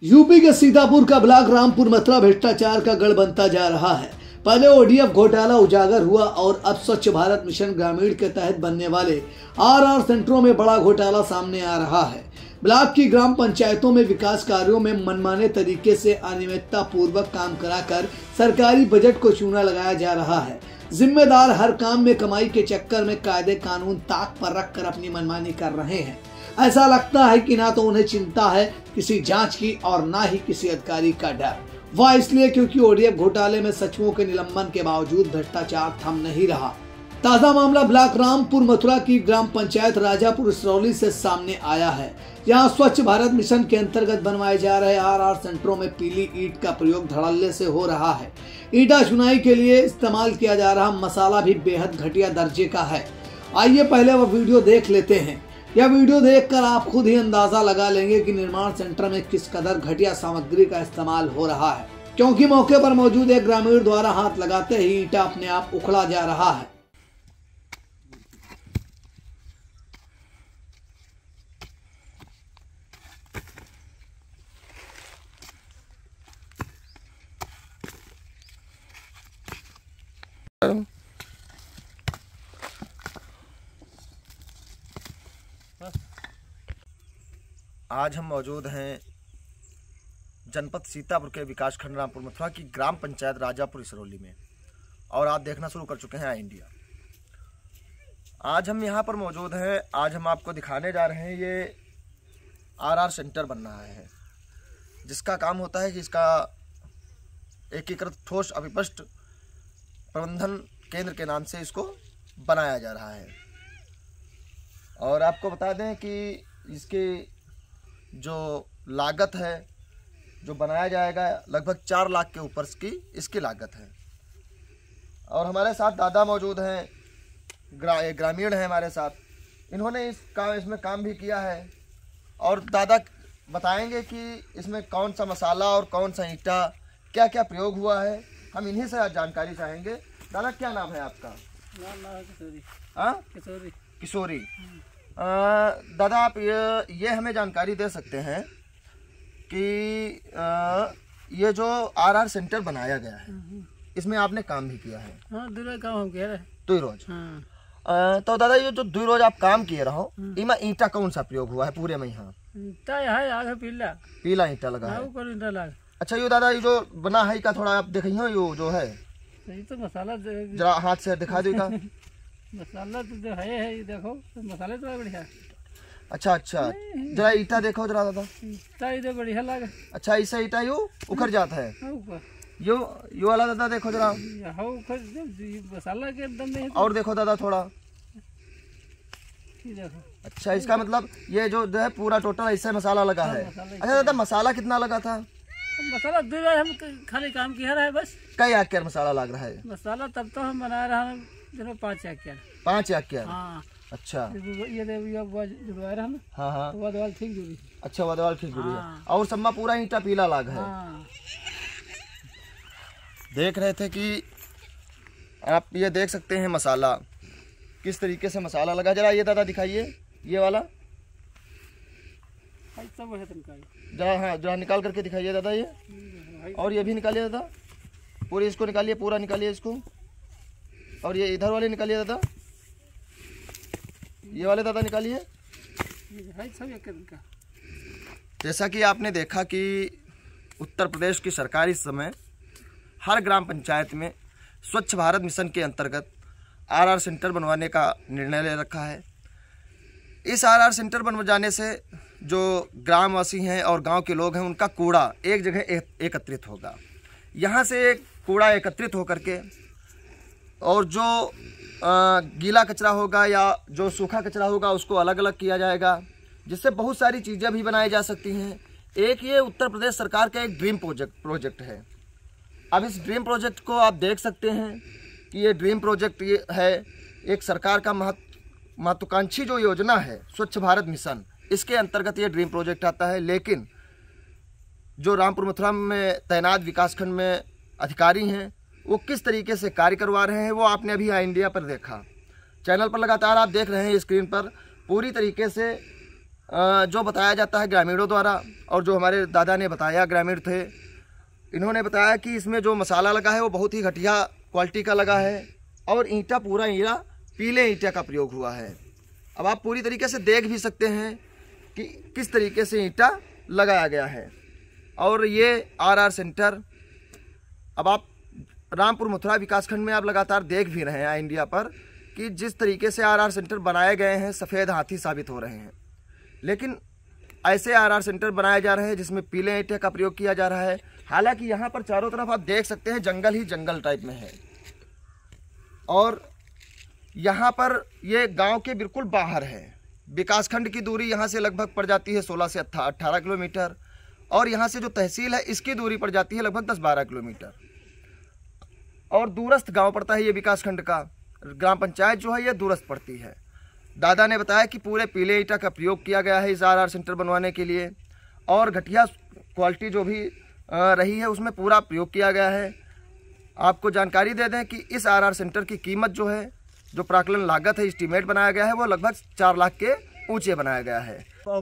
UP के सीतापुर का block Rampur Mathura भ्रष्टाचार का गढ़ बनता जा रहा है। पहले ओडीएफ घोटाला उजागर हुआ और अब स्वच्छ भारत मिशन ग्रामीण के तहत बनने वाले आरआर सेंटरों में बड़ा घोटाला सामने आ रहा है। ब्लॉक की ग्राम पंचायतों में विकास कार्यों में मनमाने तरीके से अनियमितता पूर्वक काम कराकर सरकारी बजट को चूना लगाया जा रहा है। जिम्मेदार हर काम में कमाई के चक्कर में कायदे कानून ताक पर रखकर अपनी मनमानी कर रहे हैं। ऐसा लगता है कि ना तो उन्हें चिंता है किसी जांच की और ना ही किसी अधिकारी का डर। वह इसलिए क्योंकि ओडीएफ घोटाले में सचिवों के निलंबन के बावजूद भ्रष्टाचार थम नहीं रहा। ताजा मामला ब्लॉक रामपुर मथुरा की ग्राम पंचायत राजापुर इसरौली से सामने आया है। यहाँ स्वच्छ भारत मिशन के अंतर्गत बनवाए जा रहे आरआर सेंटरों में पीली ईंट का प्रयोग धड़ल्ले से हो रहा है। ईंटा चुनाई के लिए इस्तेमाल किया जा रहा मसाला भी बेहद घटिया दर्जे का है। आइए पहले वह वीडियो देख लेते हैं। यह वीडियो देखकर आप खुद ही अंदाजा लगा लेंगे कि निर्माण सेंटर में किस कदर घटिया सामग्री का इस्तेमाल हो रहा है, क्योंकि मौके पर मौजूद एक ग्रामीण द्वारा हाथ लगाते ही ईंटा अपने आप उखड़ा जा रहा है। आज हम मौजूद हैं जनपद सीतापुर के विकासखंड रामपुर मथुरा की ग्राम पंचायत राजापुर इसरौली में, और आप देखना शुरू कर चुके हैं आई इंडिया। आज हम यहाँ पर मौजूद हैं। आज हम आपको दिखाने जा रहे हैं ये आरआर सेंटर बन रहा है, जिसका काम होता है कि इसका एकीकृत ठोस अभिपष्ट प्रबंधन केंद्र के नाम से इसको बनाया जा रहा है। और आपको बता दें कि इसकी जो लागत है, जो बनाया जाएगा, लगभग 4 लाख के ऊपर की इसकी लागत है। और हमारे साथ दादा मौजूद हैं, ग्रामीण हैं हमारे साथ। इन्होंने इसमें काम भी किया है, और दादा बताएंगे कि इसमें कौन सा मसाला और कौन सा ईंटा क्या क्या प्रयोग हुआ है। हम इन्हीं से आज जानकारी चाहेंगे। दादा, क्या नाम है आपका? नाम है किशोरी। किशोरी। किशोरी। दादा, आप ये हमें जानकारी दे सकते हैं कि ये जो आरआर सेंटर बनाया गया है, इसमें आपने काम भी किया है? हाँ, 2 रोज काम हम किया रहे। 2 रोज। हाँ। तो दादा, ये जो 2 रोज आप काम किए रहो, इमा ईंटा कौन सा प्रयोग हुआ है पूरे में? यहाँ ईंटा है आगे पीला ईंटा लगा है। ऊपर ईंटा लगा। अच्छा, ये दादा, ये जो बना है का थोड़ा आप देखिए, ये जो है ये तो मसाला जरा हाथ से दिखा देगा। मसाला तो जो है देखो, तो मसाले तो बढ़िया। अच्छा, जरा ईटा देखो जरा दादा। ईटा इधर बढ़िया लगा। अच्छा, ऐसा ईटा यू उखड़ जाता है। ऊपर यो वाला दादा देखो जरा। मसाला के एकदम नहीं। और देखो दादा थोड़ा। देखो। अच्छा, इसका मतलब ये जो है पूरा टोटल ऐसा मसाला लगा है। अच्छा दादा, मसाला कितना लगा था? मसाला 2 रोज हम खाली काम किया रहा है बस। कई आक्यार मसाला लग रहा है? मसाला तब तो हम बना रहा है 5 आक्यार। 5 आक्यार। हाँ। अच्छा, ये जुड़वा रहा है। हाँ हाँ। तो वादवाल ठीक जुड़ी। अच्छा, वादवाल ठीक जुड़ी है। हाँ। और सम्मा पूरा ईंटा पीला लाग है। हाँ। देख रहे थे कि आप ये देख सकते हैं मसाला किस तरीके से मसाला लगा। जरा ये दादा दिखाइए, ये वाला जरा। हाँ, जरा निकाल करके दिखाइए दादा ये। और ये भी निकालिए दादा, पूरी इसको निकालिए, पूरा निकालिए इसको। और ये इधर वाले निकालिए दादा, ये वाले दादा निकालिए। जैसा कि आपने देखा कि उत्तर प्रदेश की सरकार इस समय हर ग्राम पंचायत में स्वच्छ भारत मिशन के अंतर्गत आरआर सेंटर बनवाने का निर्णय ले रखा है। इस आरआर सेंटर बन जाने से जो ग्रामवासी हैं और गांव के लोग हैं, उनका कूड़ा एक जगह एकत्रित होगा। यहाँ से कूड़ा एकत्रित होकर के और जो गीला कचरा होगा या जो सूखा कचरा होगा उसको अलग अलग किया जाएगा, जिससे बहुत सारी चीज़ें भी बनाई जा सकती हैं। एक ये उत्तर प्रदेश सरकार का एक ड्रीम प्रोजेक्ट है। अब इस ड्रीम प्रोजेक्ट को आप देख सकते हैं कि ये ड्रीम प्रोजेक्ट ये है एक सरकार का महत्वाकांक्षी जो योजना है स्वच्छ भारत मिशन, इसके अंतर्गत ये ड्रीम प्रोजेक्ट आता है। लेकिन जो रामपुर मथुरा में तैनात विकासखंड में अधिकारी हैं, वो किस तरीके से कार्य करवा रहे हैं, वो आपने अभी आई इंडिया पर देखा। चैनल पर लगातार आप देख रहे हैं स्क्रीन पर पूरी तरीके से जो बताया जाता है ग्रामीणों द्वारा, और जो हमारे दादा ने बताया, ग्रामीण थे, इन्होंने बताया कि इसमें जो मसाला लगा है वो बहुत ही घटिया क्वालिटी का लगा है और ईंटा पूरा पीले ईंटे का प्रयोग हुआ है। अब आप पूरी तरीके से देख भी सकते हैं कि किस तरीके से ईंटा लगाया गया है। और ये आरआर सेंटर, अब आप रामपुर मथुरा विकासखंड में आप लगातार देख भी रहे हैं इंडिया पर कि जिस तरीके से आरआर सेंटर बनाए गए हैं सफ़ेद हाथी साबित हो रहे हैं। लेकिन ऐसे आरआर सेंटर बनाए जा रहे हैं जिसमें पीले ईंटे का प्रयोग किया जा रहा है। हालांकि यहाँ पर चारों तरफ आप देख सकते हैं जंगल ही जंगल टाइप में है, और यहाँ पर ये गांव के बिल्कुल बाहर है। विकासखंड की दूरी यहाँ से लगभग पड़ जाती है 16 से 18 किलोमीटर, और यहाँ से जो तहसील है इसकी दूरी पड़ जाती है लगभग 10-12 किलोमीटर। और दूरस्थ गांव पड़ता है ये विकासखंड का, ग्राम पंचायत जो है ये दूरस्थ पड़ती है। दादा ने बताया कि पूरे पीले ईंटा का प्रयोग किया गया है इस आरआर सेंटर बनवाने के लिए, और घटिया क्वालिटी जो भी रही है उसमें पूरा प्रयोग किया गया है। आपको जानकारी दे दें कि इस आरआर सेंटर की कीमत जो है, जो प्राकलन लागत है, एस्टीमेट बनाया गया है, वो लगभग 4 लाख के ऊंचे बनाया गया है।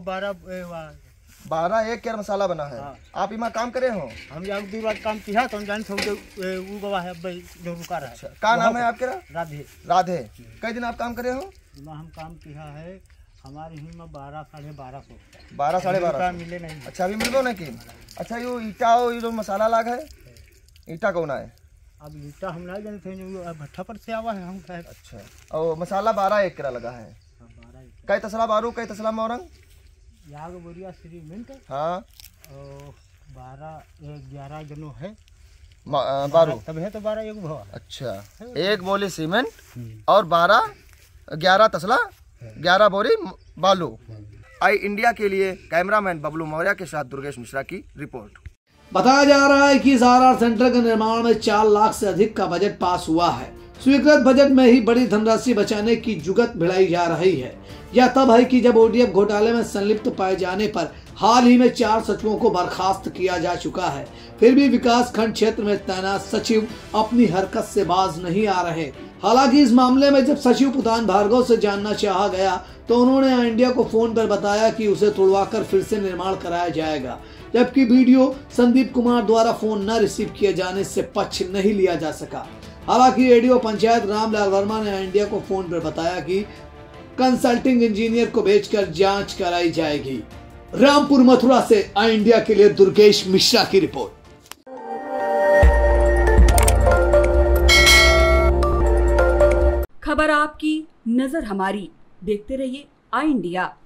12 एक केयर मसाला बना है। हाँ। आप इमा काम करे हो? हम यहाँ दूर बात काम किया तो हम जान छोड़ वो गवा है जो रुका रहा है। अच्छा, क्या नाम है आपके? राधे। राधे। कई दिन आप काम करे हो? हम काम किया है हमारे ही में 12 साढ़े 1200 12 साढ़े 1200 मिले नहीं। अच्छा, अभी मिल गो नहीं कि? अच्छा, यो ईटा ये जो मसाला लाग है, ईटा कौन है? अब ईटा हम नहीं जानते हैं, भट्ठा पर से आवा है हम। अच्छा, और मसाला 12 एकड़ लगा है। 12 कई तसला बारू, कई तसला मोरंग? याग बोरिया सीमेंट। हाँ, और 11 जनो है बारू तब है तो 12 एक भवा। अच्छा, एक बोली सीमेंट और 11 तसला 11 बोरी बालू। आई इंडिया के लिए कैमरामैन बबलू मौर्य के साथ दुर्गेश मिश्रा की रिपोर्ट। बताया जा रहा है कि इस आरआर सेंटर के निर्माण में 4 लाख से अधिक का बजट पास हुआ है। स्वीकृत बजट में ही बड़ी धनराशि बचाने की जुगत भिड़ाई जा रही है। यह तब है कि जब ओडीएफ घोटाले में संलिप्त पाए जाने पर हाल ही में 4 सचिवों को बर्खास्त किया जा चुका है। फिर भी विकास खंड क्षेत्र में तैनात सचिव अपनी हरकत से बाज नहीं आ रहे। हालांकि इस मामले में जब सचिव पुदान भार्गव से जानना चाहा गया तो उन्होंने इंडिया को फोन पर बताया कि उसे तुड़वाकर फिर से निर्माण कराया जाएगा, जबकि वीडियो संदीप कुमार द्वारा फोन न रिसीव किए जाने से पक्ष नहीं लिया जा सका। हालांकि एडीओ पंचायत रामलाल वर्मा ने इंडिया को फोन पर बताया कि कंसल्टिंग इंजीनियर को भेजकर जांच कराई जाएगी। रामपुर मथुरा से आई इंडिया के लिए दुर्गेश मिश्रा की रिपोर्ट। खबर आपकी, नजर हमारी। देखते रहिए आई इंडिया।